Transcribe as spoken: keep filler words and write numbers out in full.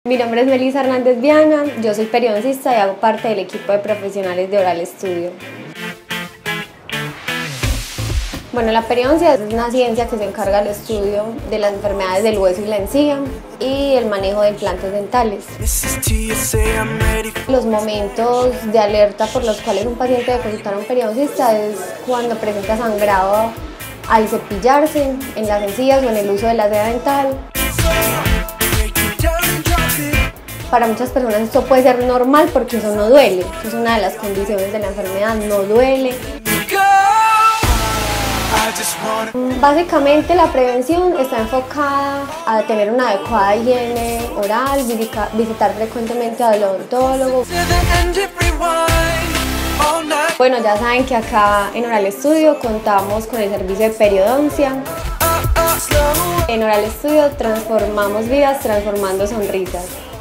Mi nombre es Melissa Hernández Viana, yo soy periodoncista y hago parte del equipo de profesionales de Oral Studio. Bueno, la periodoncia es una ciencia que se encarga del estudio de las enfermedades del hueso y la encía y el manejo de implantes dentales. Los momentos de alerta por los cuales un paciente debe consultar a un periodoncista es cuando presenta sangrado al cepillarse, en las encías o en el uso de la seda dental. Para muchas personas esto puede ser normal porque eso no duele, eso es una de las condiciones de la enfermedad, no duele. Básicamente la prevención está enfocada a tener una adecuada higiene oral, visitar frecuentemente al odontólogo. Bueno, ya saben que acá en Oral Studio contamos con el servicio de periodoncia. En Oral Studio transformamos vidas transformando sonrisas.